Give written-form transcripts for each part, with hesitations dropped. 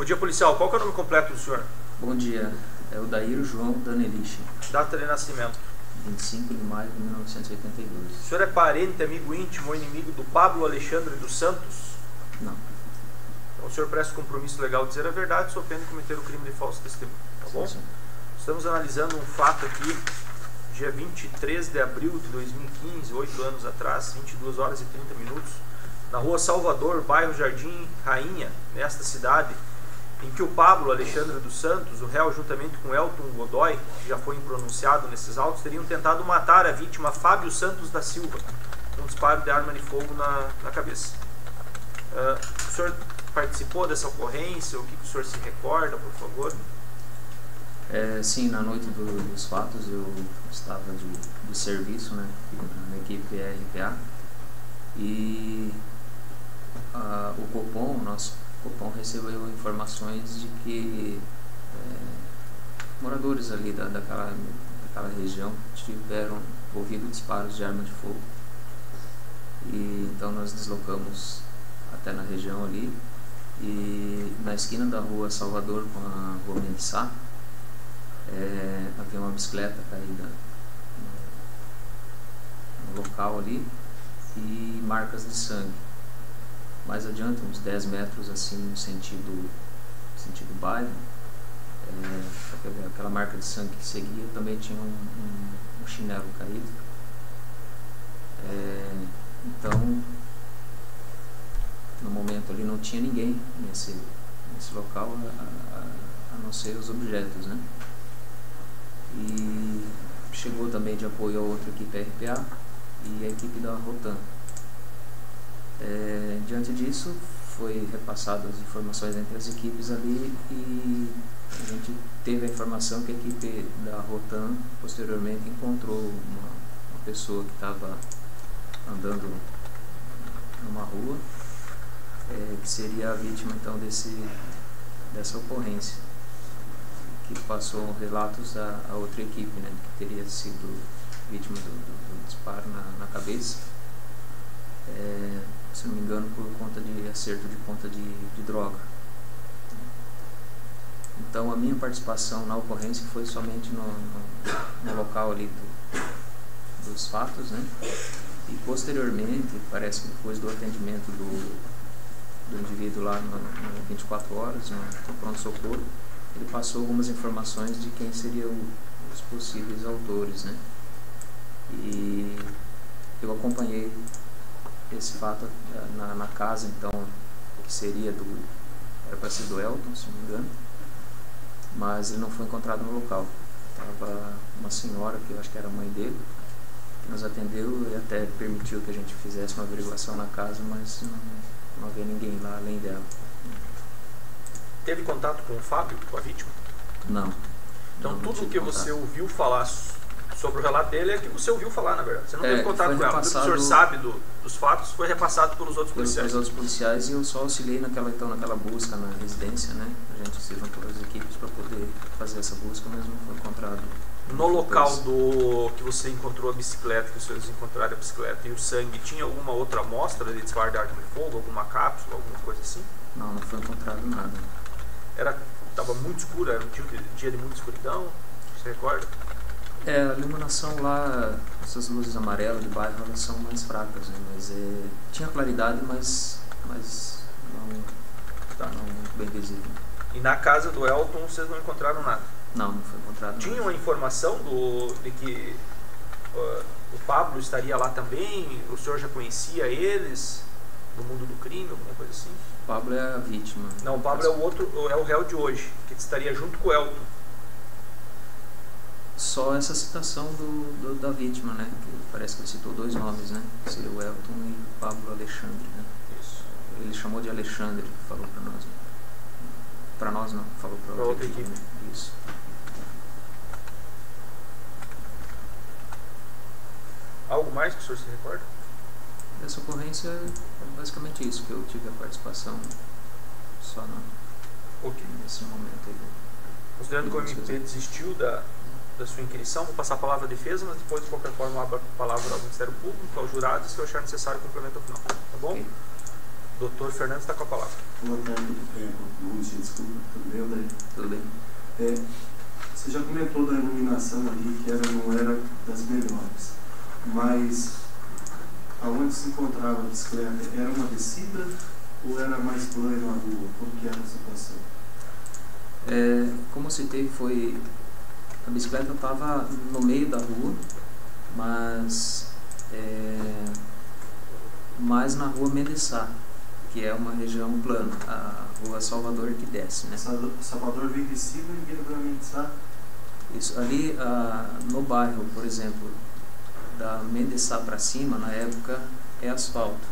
Bom dia, policial. Qual que é o nome completo do senhor? Bom dia. É o Daíro João Daneliche. Data de nascimento? 25 de maio de 1982. O senhor é parente, amigo íntimo ou inimigo do Pablo Alexandre dos Santos? Não. Então o senhor presta o compromisso legal de dizer a verdade, sob pena de cometer o crime de falso testemunho. Tá bom? Sim. Estamos analisando um fato aqui, dia 23 de abril de 2015, 8 anos atrás, 22 horas e 30 minutos, na rua Salvador, bairro Jardim Rainha, nesta cidade, em que o Pablo Alexandre dos Santos, o réu, juntamente com Elton Godoy, que já foi pronunciado nesses autos, teriam tentado matar a vítima Fábio Santos da Silva, com um disparo de arma de fogo na cabeça. O senhor participou dessa ocorrência? O que o senhor se recorda, por favor? Sim, na noite dos fatos eu estava de serviço, né, na equipe RPA, e o Copom, o nosso Copom, recebeu informações de que moradores ali daquela região tiveram ouvido disparos de arma de fogo, e então nós deslocamos até na região ali, e na esquina da rua Salvador com a rua Mendissá, havia uma bicicleta caída no local ali e marcas de sangue. Mais adiante, uns 10 metros assim no sentido bairro, aquela marca de sangue que seguia também tinha um chinelo caído. Então, no momento ali não tinha ninguém nesse local a não ser os objetos, né? E chegou também de apoio a outra equipe RPA e a equipe da Rotan. Diante disso, foi repassado as informações entre as equipes ali, e a gente teve a informação que a equipe da Rotan posteriormente encontrou uma pessoa que estava andando numa rua, que seria a vítima então dessa ocorrência, que passou relatos a outra equipe, né, que teria sido vítima do disparo na cabeça, se não me engano por conta de acerto de conta de droga. Então a minha participação na ocorrência foi somente no local ali dos fatos, né, e posteriormente, parece que depois do atendimento do indivíduo lá no 24 horas, no pronto-socorro, ele passou algumas informações de quem seriam os possíveis autores, né? E eu acompanhei esse fato na casa, então, que seria era para ser do Elton, se não me engano, mas ele não foi encontrado no local. Estava uma senhora, que eu acho que era a mãe dele, que nos atendeu e até permitiu que a gente fizesse uma averiguação na casa, mas não havia ninguém lá além dela. Teve contato com o Fábio, com a vítima? Não. Então tudo o que você ouviu falar sobre o relato dele é que você ouviu falar, na verdade. Você não teve contato com ela. Tudo que o senhor sabe dos fatos foi repassado pelos outros policiais. Pelos outros policiais, e eu só auxiliei naquela busca na residência, né? A gente se juntou as equipes para poder fazer essa busca, mas não foi encontrado. No local que você encontrou a bicicleta, que os senhores encontraram a bicicleta e o sangue, tinha alguma outra amostra de disparo de arma de fogo, alguma cápsula, alguma coisa assim? Não foi encontrado nada. Estava muito escuro, era um dia de muita escuridão, você recorda? A iluminação lá, essas luzes amarelas de bairro, elas são mais fracas, né? Mas tinha claridade, mas não muito bem visível. E na casa do Elton vocês não encontraram nada? Não foi encontrado nada. Tinha uma informação de que o Pablo estaria lá também? O senhor já conhecia eles no mundo do crime, alguma coisa assim? O Pablo é a vítima. Não, o Pablo é o réu de hoje, que estaria junto com o Elton. Só essa citação da vítima, né? Que parece que ele citou 2 nomes, né? Que seria o Elton e o Pablo Alexandre, né? Isso. Ele chamou de Alexandre, falou para nós. Para nós não, falou para outra equipe. Né? Isso. Algo mais que o senhor se recorda? Essa ocorrência é basicamente isso, que eu tive a participação só nesse momento aí. Considerando que o MP desistiu da sua inquirição, vou passar a palavra à defesa, mas depois, de qualquer forma, eu abro a palavra ao Ministério Público, aos jurados, se eu achar necessário, complemento ao final. Tá bom? Okay. Doutor Fernando está com a palavra. Boa tarde, bom dia, desculpa, tudo bem, André? Tudo bem? Você já comentou da iluminação ali, que não era das melhores, mas aonde se encontrava a bicicleta, era uma descida ou era mais plano na rua? Como que era a situação? Como eu citei, a bicicleta estava no meio da rua, mas mais na rua Mendesá, que é uma região plana, a rua Salvador que desce, né? Salvador vem de cima e vira para Mendesá? Isso, ali no bairro, por exemplo, da Mendesá para cima, na época, é asfalto.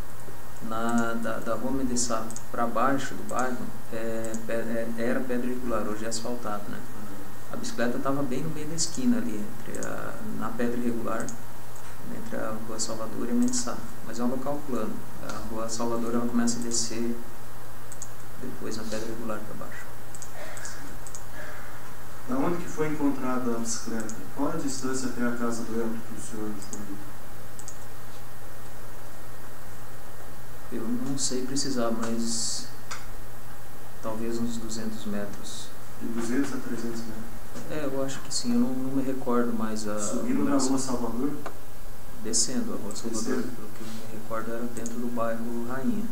Da rua Mendesá para baixo do bairro era pedra irregular, hoje é asfaltado, né? A bicicleta estava bem no meio da esquina ali, na pedra irregular, entre a rua Salvador e a Mendesá, mas é um local plano. A rua Salvador ela começa a descer depois na pedra irregular para baixo. Da onde que foi encontrada a bicicleta? Qual a distância até a casa do Elton que o senhor foi? Eu não sei precisar, mas talvez uns 200 metros. De 200 a 300 metros? Eu acho que sim, eu não me recordo mais. Subindo na rua Salvador? Descendo a rua Salvador, pelo que eu me recordo era dentro do bairro Rainha.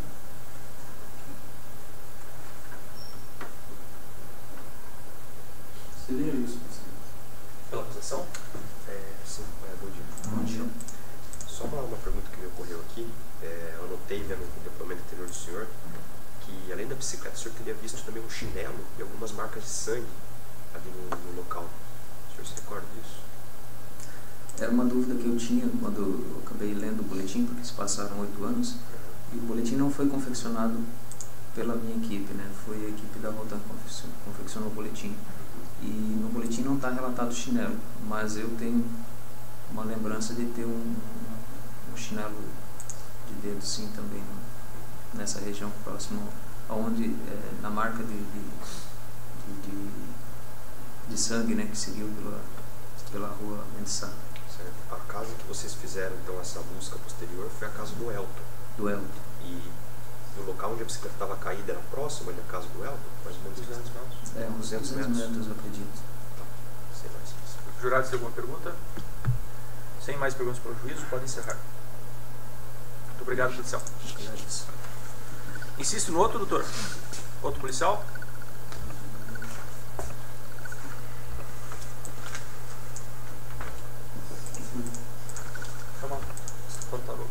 Seria isso, Pela acusação? Sim, bom dia. Bom dia. Só uma pergunta que me ocorreu aqui. Eu notei, vendo o depoimento anterior do senhor, que além da bicicleta, o senhor teria visto também um chinelo e algumas marcas de sangue ali no local. O senhor se recorda disso? Era uma dúvida que eu tinha quando eu acabei lendo o boletim, porque se passaram 8 anos, e o boletim não foi confeccionado pela minha equipe, né? Foi a equipe da Rotan que confeccionou o boletim. E no boletim não está relatado chinelo, mas eu tenho uma lembrança de ter um chinelo de dedo sim também nessa região próximo, onde na marca de sangue, né, que seguiu pela rua Mendesá. Certo. A casa que vocês fizeram então essa busca posterior foi a casa do Elton. Do Elton. E o local onde a bicicleta estava caída era próximo ali à casa do Elton? Mais ou menos 200 metros? Uns 200 metros, eu acredito. Tá. Sei mais. Jurados, tem alguma pergunta? Sem mais perguntas para o juízo, pode encerrar. Muito obrigado, policial. Insisto no outro, doutor. Outro policial? Calma. Pantalão.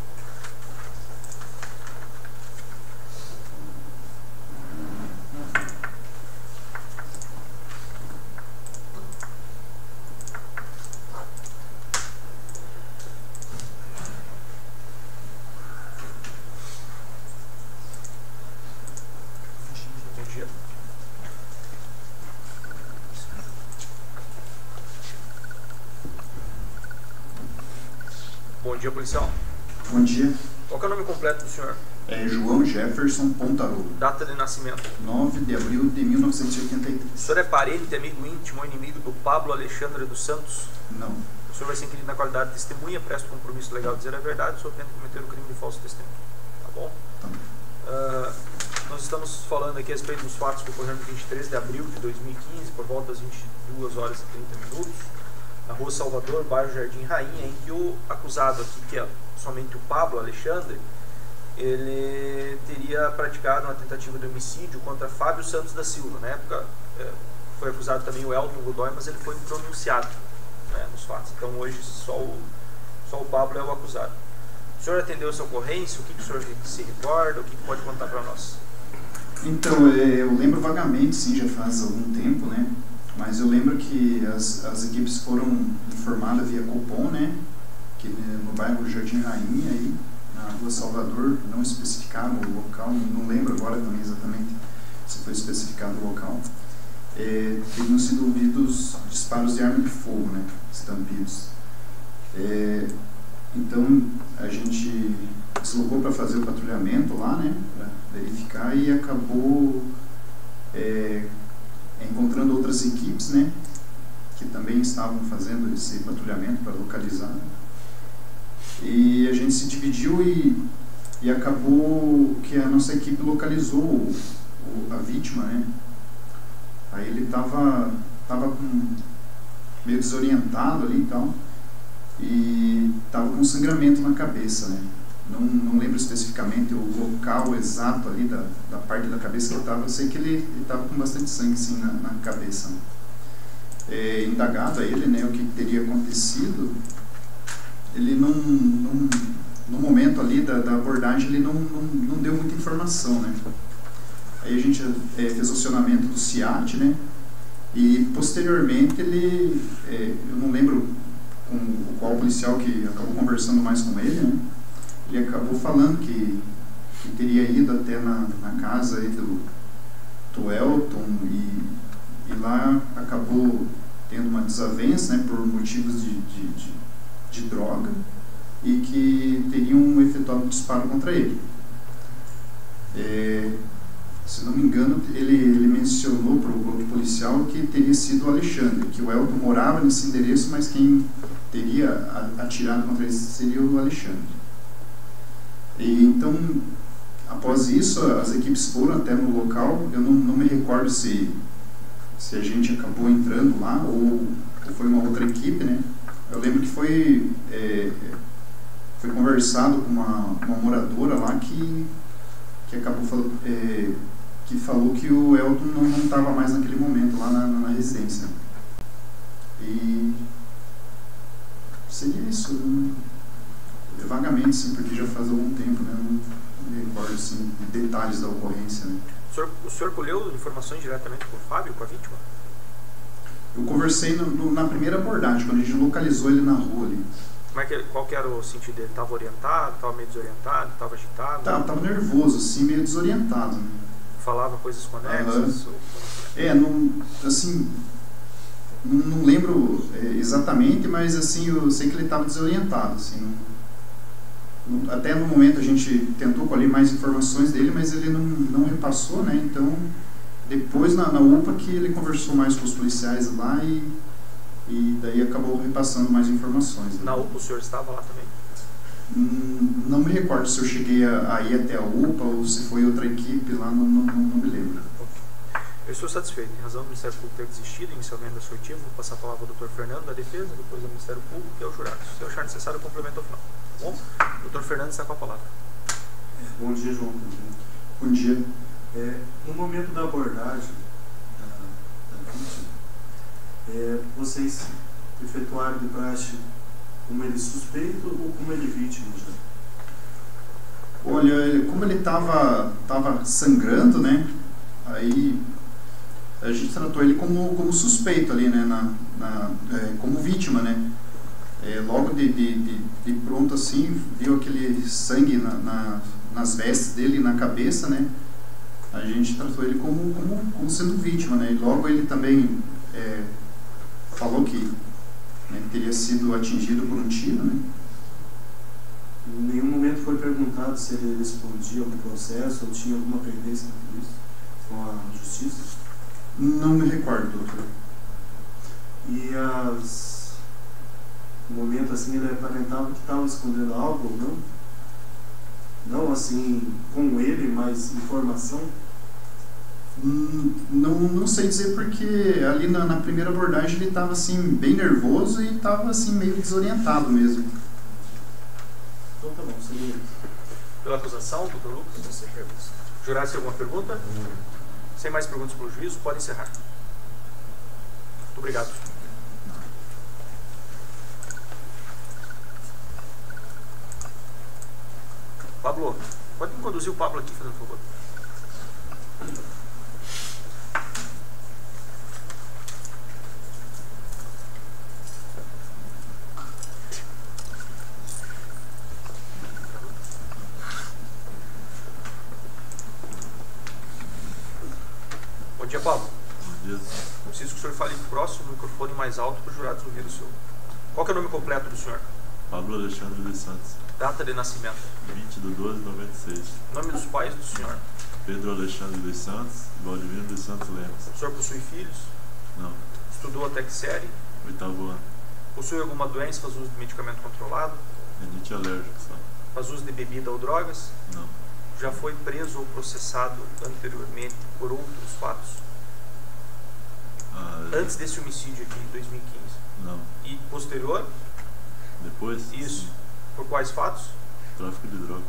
Bom dia, policial. Bom dia. Qual que é o nome completo do senhor? João Jefferson Pontarolo. Data de nascimento? 9 de abril de 1983. O senhor é parente, amigo íntimo ou inimigo do Pablo Alexandre dos Santos? Não. O senhor vai ser inquirido na qualidade de testemunha, presta o compromisso legal de dizer a verdade, o senhor tenta cometer o crime de falso testemunho. Tá bom? Tá. Nós estamos falando aqui a respeito dos fatos que ocorreram no 23 de abril de 2015, por volta das 22 horas e 30 minutos, na rua Salvador, bairro Jardim Rainha, em que o acusado aqui, que é somente o Pablo Alexandre, ele teria praticado uma tentativa de homicídio contra Fábio Santos da Silva. Na época foi acusado também o Elton Godoy, mas ele foi impronunciado, né, nos fatos. Então hoje só o Pablo é o acusado. O senhor atendeu essa ocorrência? O que o senhor se recorda? O que pode contar para nós? Então, eu lembro vagamente, sim, já faz algum tempo, né? Mas eu lembro que as equipes foram informadas via Copom, né? Que no bairro Jardim Rainha, aí, na rua Salvador, não especificaram o local, não lembro agora também exatamente se foi especificado o local. Teriam sido ouvidos disparos de arma de fogo, né? Estampidos. Então, a gente deslocou para fazer o patrulhamento lá, né? Para verificar e acabou encontrando outras equipes, né, que também estavam fazendo esse patrulhamento para localizar. E a gente se dividiu e e acabou que a nossa equipe localizou a vítima, né? Aí ele estava meio desorientado ali e tal, e estava com sangramento na cabeça, né? Não lembro especificamente o local exato ali da parte da cabeça que ele estava. Eu sei que ele estava com bastante sangue assim na cabeça, né? Indagado a ele, né, o que teria acontecido, ele no momento ali da abordagem ele não deu muita informação, né? Aí a gente fez o acionamento do CIAT, né? E posteriormente ele, eu não lembro com qual policial que acabou conversando mais com ele, né? Ele acabou falando que teria ido até na casa aí do Elton e lá acabou tendo uma desavença, né, por motivos de droga, e que teriam efetuado um disparo contra ele. Se não me engano, ele mencionou para o outro policial que teria sido o Alexandre, que o Elton morava nesse endereço, mas quem teria atirado contra ele seria o Alexandre. E então, após isso, as equipes foram até no local. Eu não me recordo se a gente acabou entrando lá ou foi uma outra equipe, né? Eu lembro que foi conversado com uma moradora lá que acabou que falou que o Elton não estava mais naquele momento lá na residência. E seria isso, vagamente, sim, porque já faz algum tempo, né? Não me recordo assim, de detalhes da ocorrência, né? O senhor colheu informações diretamente com o Fábio, com a vítima? Eu conversei na primeira abordagem, quando a gente localizou ele na rua ali. Qual que era o sentido dele? Estava orientado, estava meio desorientado, estava agitado? Estava nervoso, assim, meio desorientado, né? Falava coisas conexas? Não lembro exatamente, mas assim, eu sei que ele estava desorientado, assim. Até no momento a gente tentou colher mais informações dele, mas ele não repassou, né? Então, depois na UPA que ele conversou mais com os policiais lá e daí acabou repassando mais informações. Né? Na UPA o senhor estava lá também? Não me recordo se eu cheguei a ir até a UPA ou se foi outra equipe lá, não me lembro. Eu estou satisfeito. Em razão do Ministério Público ter desistido inicialmente da sua oitiva, vou passar a palavra ao Dr. Fernando da Defesa, depois ao Ministério Público e ao jurado. Se eu achar necessário, eu complemento ao final. Bom, Dr. Fernando está com a palavra. Bom dia, João. Bom dia. No momento da abordagem da vítima, vocês efetuaram de praxe como ele suspeito ou como ele vítima já? Olha, como ele estava sangrando, né? Aí a gente tratou ele como suspeito ali, né? Como vítima, né? Logo de pronto assim, viu aquele sangue nas vestes dele, na cabeça, né? A gente tratou ele como sendo vítima, né? E logo ele também falou que teria sido atingido por um tiro, né? Em nenhum momento foi perguntado se ele respondia algum processo ou tinha alguma pendência com isso, com a justiça? Não me recordo, doutor. E no momento assim ele aparentava que estava escondendo algo ou não? Não assim com ele, mas informação? Não sei dizer, porque ali na primeira abordagem ele estava assim bem nervoso e estava assim meio desorientado mesmo. Então tá bom, seria isso. Pela acusação, doutor Lucas? Sem perguntas. Jurado, tem alguma pergunta? Sem mais perguntas pelo juízo, pode encerrar. Muito obrigado. Pablo, pode me conduzir o Pablo aqui, fazendo favor. Bom dia, Pablo. Bom dia. Preciso que o senhor fale próximo do microfone mais alto para os jurados ouvirem o senhor. Qual que é o nome completo do senhor? Pablo Alexandre dos Santos. Data de nascimento? 20/12/96. Nome dos pais do senhor? Pedro Alexandre dos Santos e Valdivino dos Santos Lemos. O senhor possui filhos? Não. Estudou até que série? 8º ano. Possui alguma doença, faz uso de medicamento controlado? Renite alérgica só. Faz uso de bebida ou drogas? Não. Já foi preso ou processado anteriormente por outros fatos? Antes desse homicídio aqui, em 2015? Não. E posterior? Depois? Isso. Sim. Por quais fatos? Tráfico de droga.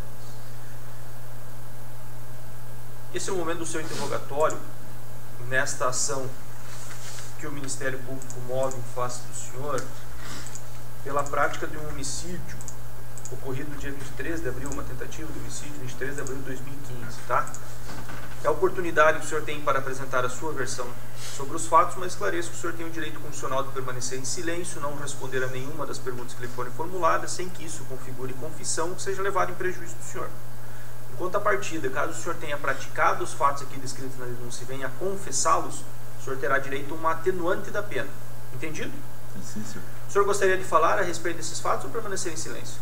Esse é o momento do seu interrogatório, nesta ação que o Ministério Público move em face do senhor, pela prática de um homicídio ocorrido no dia 23 de abril, uma tentativa de homicídio, 23 de abril de 2015, tá? É a oportunidade que o senhor tem para apresentar a sua versão sobre os fatos, mas esclareço que o senhor tem o direito constitucional de permanecer em silêncio, não responder a nenhuma das perguntas que lhe forem formuladas, sem que isso configure confissão ou seja levado em prejuízo do senhor. Em contrapartida, caso o senhor tenha praticado os fatos aqui descritos na denúncia e venha a confessá-los, o senhor terá direito a uma atenuante da pena. Entendido? Sim, senhor. O senhor gostaria de falar a respeito desses fatos ou permanecer em silêncio?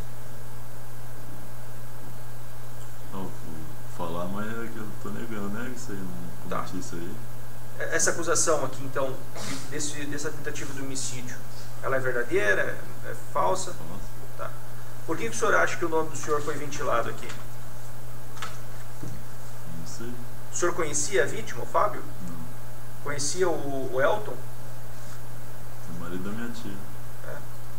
Não, vou falar, mas é que eu tô negando, né? Isso aí, não cometi isso aí. Essa acusação aqui, então, dessa tentativa de homicídio, ela é verdadeira? É falsa? Nossa. Tá. Por que o senhor acha que o nome do senhor foi ventilado aqui? Não sei. O senhor conhecia a vítima, o Fábio? Não. Conhecia o Elton? É o marido da minha tia. É.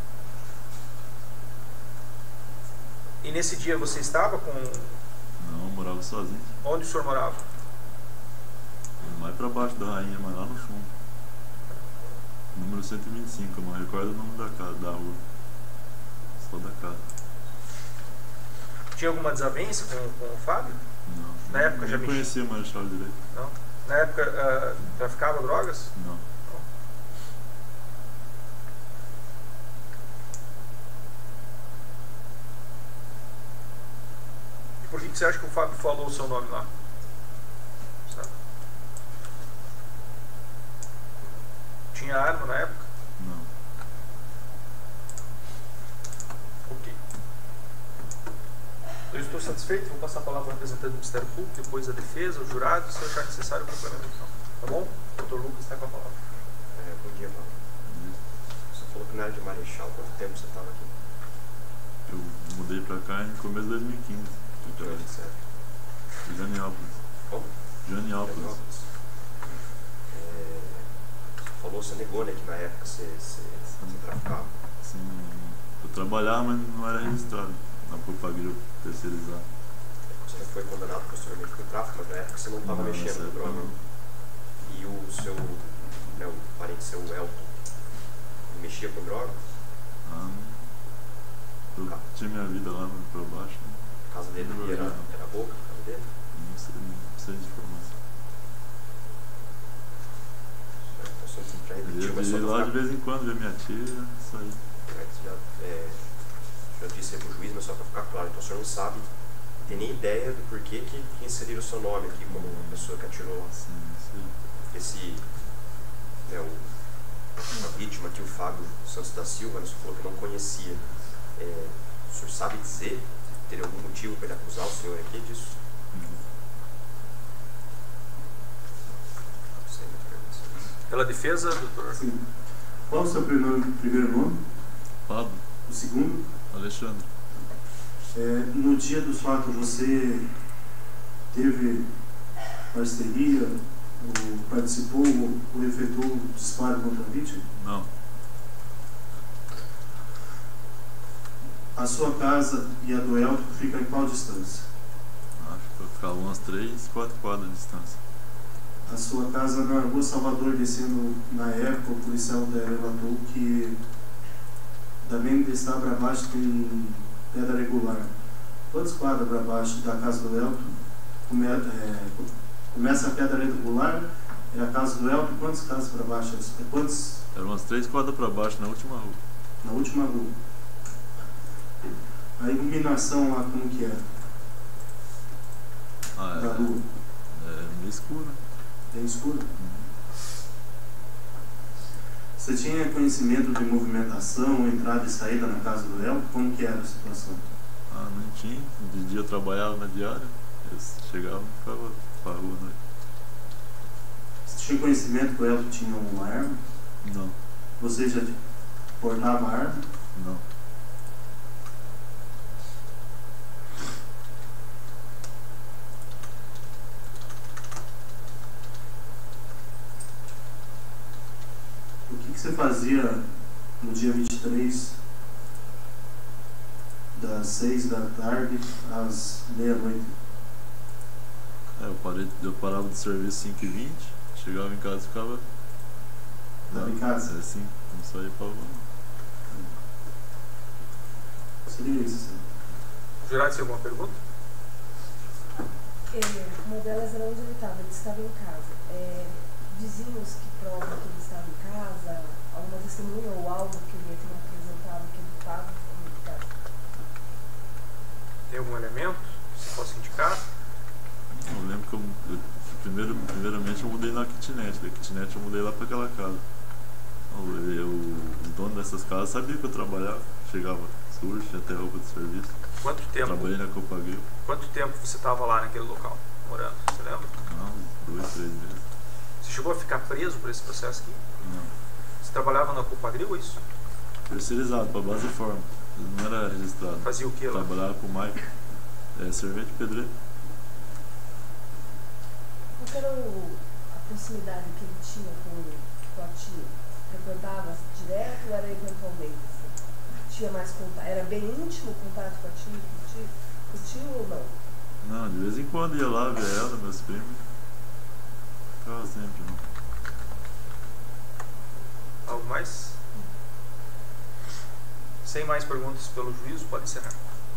E nesse dia você estava com... Não, eu morava sozinho. Onde o senhor morava? Mais pra baixo da Rainha, mas lá no fundo. Número 125, eu não recordo o nome da casa, da rua. Só da casa. Tinha alguma desavença com o Fábio? Não. Na época já nem conhecia o Marechal direito. Não. Na época traficava drogas? Não. E por que você acha que o Fábio falou o seu nome lá? Sabe? Tinha arma na época? Não. Ok. Eu estou satisfeito, vou passar a palavra ao representante do Ministério Público, depois a defesa, o jurado, se eu achar necessário o complementação. Tá bom? O Dr. Lucas está com a palavra. Bom dia, Paulo. Você falou que na área de Marechal, quanto tempo você estava aqui? Eu mudei pra cá em começo de 2015. De onde você é? Janiópolis. Como? Janiópolis. Você falou, você negou, né, que na época você traficava. Sim, eu trabalhava, mas não era registrado na Propagril terceirizada. Você já foi condenado posteriormente por tráfico, mas na época você não estava mexendo com droga. Não. E o seu, né, o parente seu, o Elton, ele mexia com droga? Ah, eu tinha minha vida lá pra baixo. Né? A casa dele era boa, a casa dele? Não sei de informação. Então você já repetiu, Eu mas ia só lá pra de vez em quando ver minha tia e sair. Já disse aí pro juiz, mas só para ficar claro, então o senhor não sabe, não tem nem ideia do porquê que inseriram o seu nome aqui como uma pessoa que atirou lá. Sim, sei. A vítima aqui, o Fábio Santos da Silva, você falou que não conhecia. O senhor sabe dizer, teria algum motivo para ele acusar o senhor aqui disso? Não sei, mas pergunta. Pela defesa, doutor? Sim. Qual o seu primeiro nome? Pablo, O segundo? Alexandre. No dia dos fatos, você teve parceria, ou participou, ou efetuou o disparo contra a vítima? Não. A sua casa e a do Elton ficam em qual distância? Acho que eu ficava umas 3, 4 quadras de distância. A sua casa na Rua Salvador, descendo na época, o policial relatou que da Mendes está para baixo tem pedra regular. Quantas quadras para baixo da casa do Elton começa a pedra regular? É a casa do Elton? Quantas casas para baixo? Eram umas 3 quadras para baixo na última rua. Na última rua. A iluminação lá, como que era? Da rua? É meio escuro. Bem escura? Você tinha conhecimento de movimentação, entrada e saída na casa do Elton? Como que era a situação? Ah, não tinha. De dia eu trabalhava na diária. Eu chegava e ficava pra rua, né? Você tinha conhecimento que o Elton tinha uma arma? Não, Você já portava arma? não. você fazia no dia 23, das 6 da tarde às meia-noite? Eu parava de serviço 5h20, chegava em casa e ficava... Estava em casa? É, sim, não saía pra rua. Seria isso, sim. Gerardo, tem alguma pergunta? Uma delas era onde ele estava em casa. Vizinhos que provam que ele estava em casa, alguma testemunha ou algo que ele tenha apresentado que ele estava em casa? Tem algum elemento que você possa indicar? Eu lembro que primeiramente eu mudei na kitnet, da kitnet eu mudei lá pra aquela casa. O dono dessas casas sabia que eu trabalhava, chegava sujo, tinha até roupa de serviço. Quanto tempo? Trabalhei na Copagril. Quanto tempo você estava lá naquele local, morando? Você lembra? Não, 2, 3 meses. Você chegou a ficar preso por esse processo aqui? Não. Você trabalhava na Copagril ou isso? Terceirizado, pra base de forma. Não era registrado. Fazia o que lá? Trabalhava com o Mike. Servente pedreiro. Qual era a proximidade que ele tinha com a tia? Frequentava direto ou era eventualmente? Tinha mais contato? Era bem íntimo o contato com a tia, com o tio ou não? Não, de vez em quando ia lá ver ela, meus primos. Ficava sempre, não. Algo mais? Sem mais perguntas pelo juízo, pode encerrar.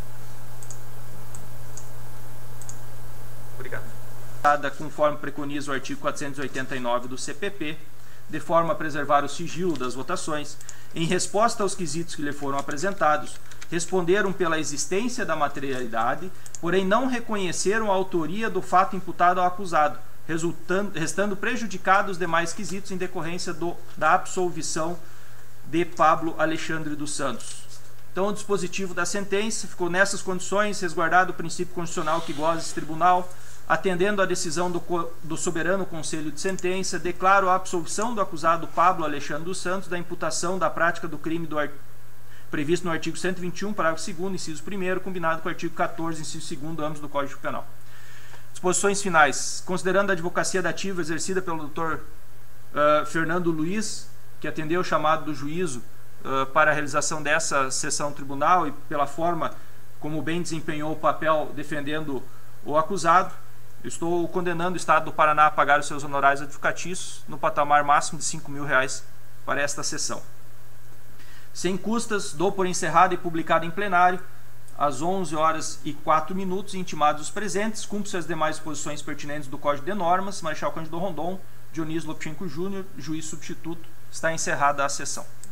Obrigado. Conforme preconiza o artigo 489 do CPP, de forma a preservar o sigilo das votações, em resposta aos quesitos que lhe foram apresentados, responderam pela existência da materialidade, porém não reconheceram a autoria do fato imputado ao acusado, restando prejudicados os demais quesitos em decorrência da absolvição de Pablo Alexandre dos Santos. Então, o dispositivo da sentença ficou nessas condições, resguardado o princípio constitucional que goza esse tribunal, atendendo à decisão do soberano Conselho de Sentença, declaro a absolvição do acusado Pablo Alexandre dos Santos da imputação da prática do crime previsto no artigo 121, parágrafo 2º, inciso 1º, combinado com o artigo 14, inciso 2º, ambos do Código Penal. Disposições finais. Considerando a advocacia dativa exercida pelo Dr. Fernando Luiz, que atendeu o chamado do juízo para a realização dessa sessão tribunal e pela forma como bem desempenhou o papel defendendo o acusado, estou condenando o Estado do Paraná a pagar os seus honorários advocatícios no patamar máximo de R$5.000 para esta sessão. Sem custas, dou por encerrado e publicado em plenário, às 11h04, intimados os presentes, cumpre-se as demais disposições pertinentes do Código de Normas, Marechal Cândido Rondon, Dionísio Lopchenko Júnior, juiz substituto, está encerrada a sessão.